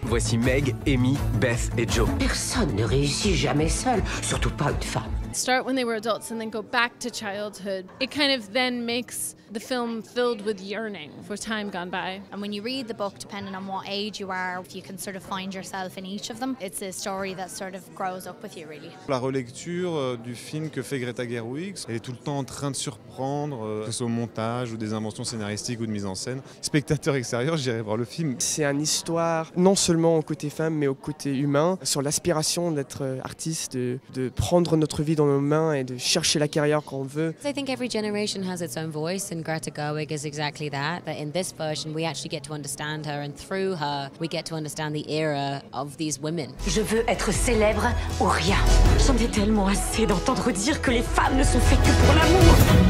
Voici Meg, Amy, Beth et Joe. Personne ne réussit jamais seul, surtout pas une femme. Start when they were adults and then go back to childhood. It kind of then makes the film filled with yearning for time gone by. And when you read the book, depending on what age you are, if you can sort of find yourself in each of them, it's a story that sort of grows up with you, really. La relecture du film que fait Greta Gerwig, elle est tout le temps en train de surprendre, que ce soit au montage ou des inventions scénaristiques ou de mise en scène. Spectateur extérieur, j'irai voir le film. C'est une histoire non seulement au côté femme, mais au côté humain, sur l'aspiration d'être artiste, de prendre notre vie dans nos mains et de chercher la carrière qu'on veut. I think every generation has its own voice, and Greta Gerwig is exactly that. But in this version, we actually get to understand her, and through her, we get to understand the era of these women. Je veux être célèbre ou rien. J'en ai tellement assez d'entendre dire que les femmes ne sont faites que pour l'amour.